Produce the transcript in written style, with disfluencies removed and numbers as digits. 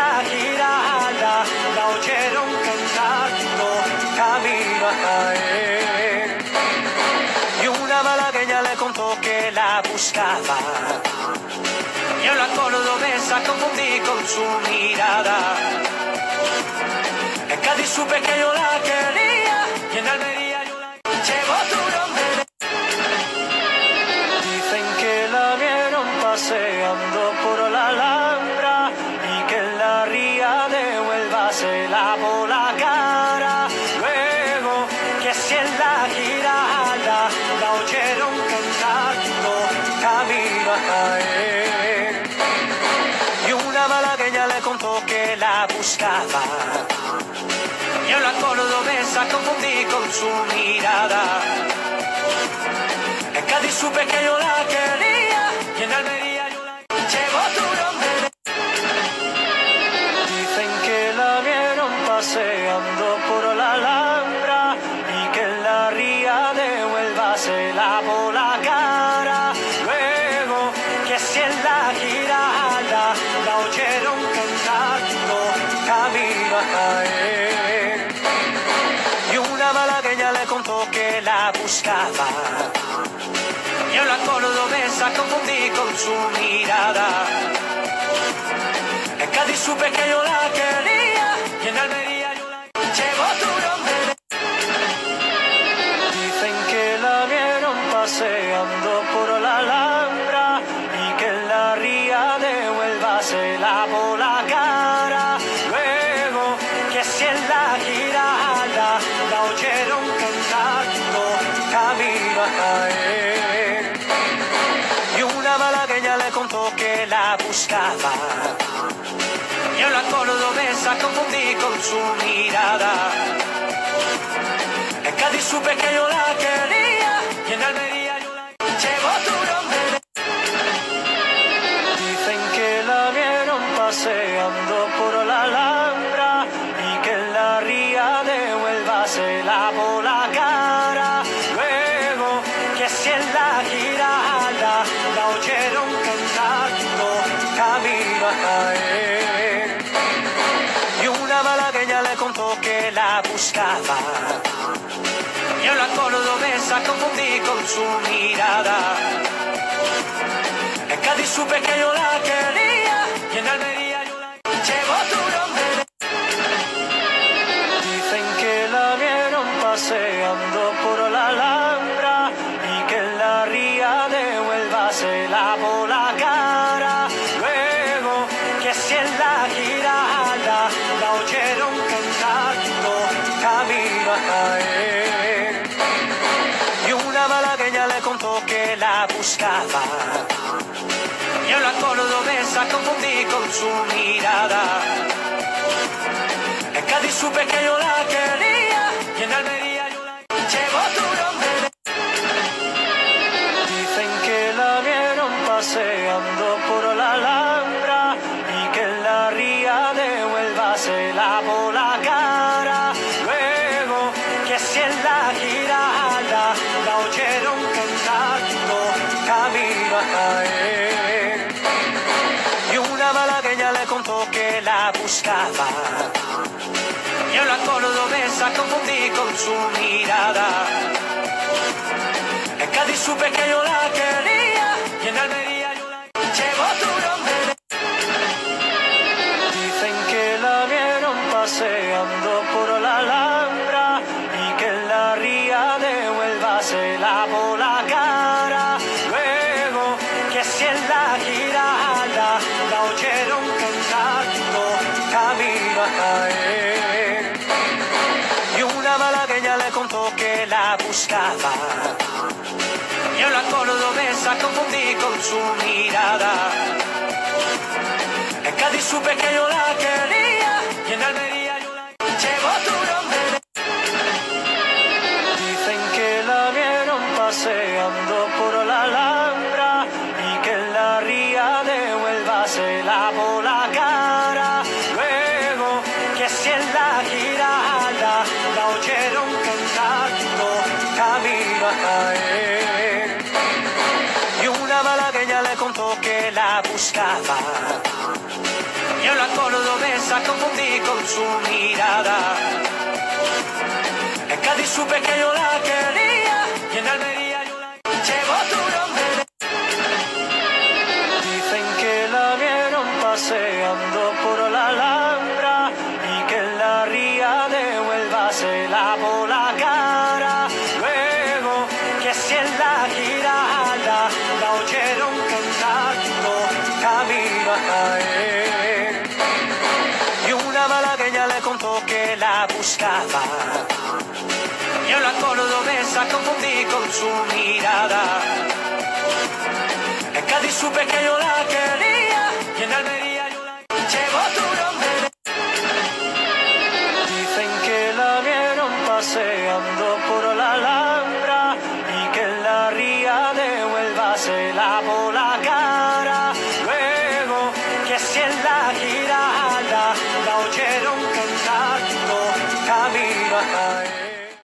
la girada la oyeron cantando camino a caer. Y una malagueña le contó que la buscaba. Yo la cordobesa confundí con su mirada. En Cádiz supe que yo la quería y en Almería yo la llevo tu nombre. Dicen que la vieron paseando por la Alhambra y que en la ría de Huelva se lavó la cara. Luego que si en la girada la oyeron cantando camino a caer. Y una malagueña le contó que la buscaba. Yo la cordobesa confundí con su mirada. En Cádiz supe que yo la quería y en Almería yo la llevo tu nombre. Dicen que la vieron paseando por la Alhambra y que en la ría de Huelva se lavó la cara. Luego que si en la girada la oyeron cantando camino a caer. Y una malagueña le contó que la buscaba. Yo la cordobesa confundí con su mirada. En Cádiz supe que yo la quería y en Almería yo la llevo tu nombre. Dicen que la vieron paseando por la Alhambra y que en la ría de Huelva se lavó la cara. Luego que si en la girada la oyeron cantando camino a caer. Y una malagueña le contó que la buscaba. Yo la cordobesa confundí con su mirada. En Cádiz supe que yo la quería y en Almería yo la llevo tu nombre. Dicen que la vieron paseando por la Alhambra y que en la ría de Huelva se lavó la cara. Luego que si en la girada la oyeron cantando camino a caer. Y una malagueña le contó que la buscaba. Yo la cordobesa confundí con su mirada. En Cádiz supe que yo la quería y en Almería yo la llevo tu nombre. Dicen que la vieron paseando por la Alhambra y que en la ría de Huelva se lavó la cara. Luego que si en la girada la oyeron cantando camino a caer. Y una malagueña le contó que la buscaba. Yo la cordobesa confundí con su mirada. En Cádiz supe que yo la quería y en Almería yo la llevo tu nombre. Dicen que la vieron paseando por la Alhambra y que en la ría de Huelva se lavó la cara. Luego que si en la girada la oyeron cantando camino a caer. Y una malagueña le contó que la buscaba. Yo la cordobesa confundí con su mirada. En Cádiz supe que yo la quería y en Almería yo la llevo tu nombre. Dicen que la vieron paseando por la Alhambra y que en la ría de Huelva se lavó la cara. Luego que si en la girada la oyeron cantando camino a caer. Y una malagueña le contó que la buscaba. Yo la cordobesa confundí con su mirada. En Cádiz supe que yo la quería y en Almería yo la llevo tu nombre. Dicen que la vieron paseando por la Alhambra y que en la ría de Huelva se lavó la cara. Luego que si en la girada la oyeron cantando camino a caer. Y una malagueña le contó que la buscaba. Yo la cordobesa confundí con su mirada. En Cádiz supe que yo la quería y en Almería yo la llevo tu nombre. Dicen que la vieron paseando por la Alhambra y que en la ría de Huelva se lavó la cara. Luego que si en la girada la oyeron cantando camino a caer. Y una malagueña le contó que la buscaba. Yo la cordobesa confundí con su mirada. En Cádiz supe que yo la quería y en Almería yo la llevo tu nombre. Dicen que la vieron paseando por la Alhambra y que en la ría de Huelva se lavó la cara.